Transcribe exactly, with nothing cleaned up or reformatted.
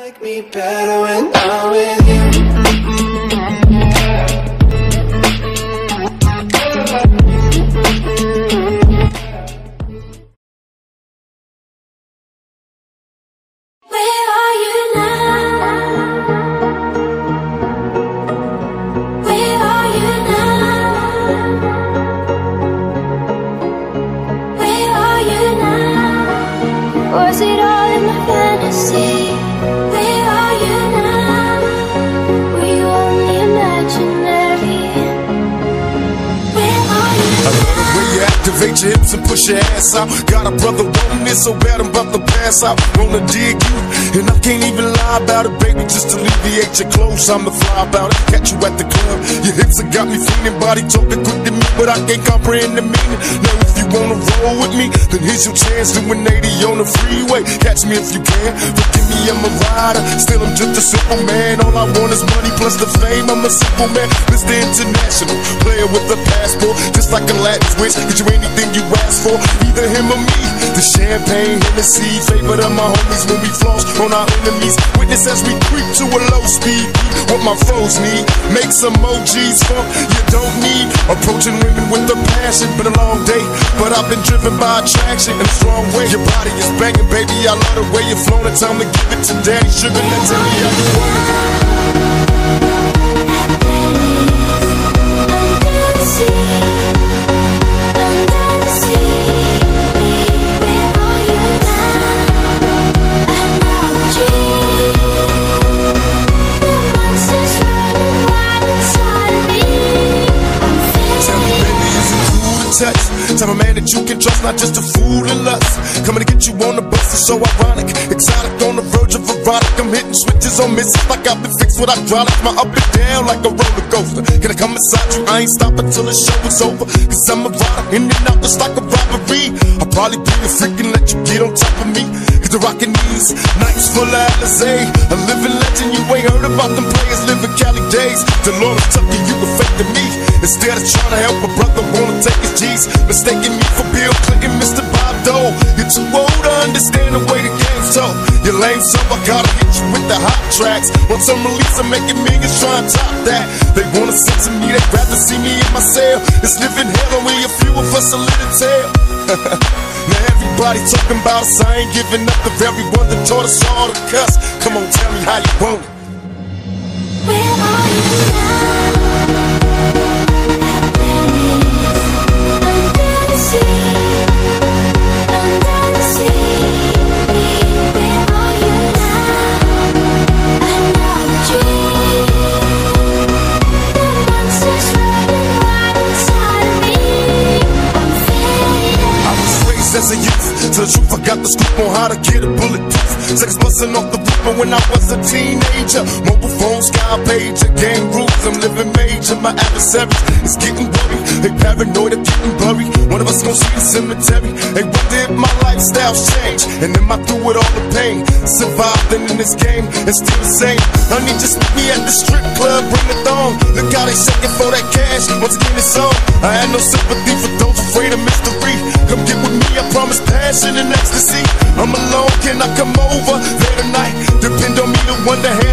like me better when I'm with you. Was it all in my fantasy? Where are you now? Were you only imaginary? Where are you now? I love the way you activate your hips and push your ass out. Got a brother wanting it so bad I'm about to pass out. Wanna dig you, and I can't even lie about it, baby. Just alleviate your clothes, I'm the fly about it. Catch you at the club, your hips have got me feeling. Body talking quick to me, but I can't comprehend the meaning. Now if you wanna roll with me, then here's your chance. Doing eighty on the freeway, catch me if you can. Forgive me, I'm a rider, still I'm just a simple man. All I want is money plus the fame, I'm a simple man. Mister International, player with a passport, just like a Latin switch. Get you anything you ask for, either him or me. The champagne, Hennessy, favorite of my homies when we floss on our enemies. Witness as we creep to a low speed, what my foes need. Make some emojis for you don't need. Approaching women with a passion, been a long day, but I've been driven by attraction in a strong way. Your body is banging, baby, I love the way you're flowing. Time to give it to Daddy Sugar, now tell me how you want it. Tell a man that you can trust, not just a fool in lust. Coming to get you on the bus is so ironic. Exotic on the verge of erotic. I'm hitting switches on misses like I've been fixed with hydraulics. My up and down like a roller coaster. Can I come inside you? I ain't stopping till the show is over. Cause I'm a rider, in and out just like a robbery. I'll probably be a freak and let you get on top of me. Cause the rockin' these nights full of Alizé. A living legend, you ain't heard about them players living Cali days. The Lord of Tucky, you can fake to me. Instead of trying to help a brother, wanna take his G's. Mistaking me for Bill Clinton, Mister Bob Dole. You're too old to understand the way the game's told. You're lame, so I gotta hit you with the hot tracks. Once I'm released, I'm making millions trying to top that. They wanna censor me, they'd rather see me in my cell. It's living hell, only a few of us a little tale. Now everybody talking about us, I ain't giving up the very one that taught us all to cuss. Come on, tell me how you want it. Where are you now? As a youth, to the truth, I got the scoop on how to get a bulletproof. Sex busting off the roof, but when I was a teenager, mobile phone, sky pager, gang rules, I'm living major. My adversaries is getting worried, they paranoid of getting buried. One of us gon' see the cemetery. They wonder if my lifestyle's changed, and am I through with all the pain? Surviving in this game and still the same. Honey, just meet me at the strip club, bring the thong. Look how they shaking for that cash. Once again, it's on. I had no sympathy for those afraid of mystery. Come get with me, I promise passion and ecstasy. I'm alone, can I come over there tonight? Depend on me to wonder.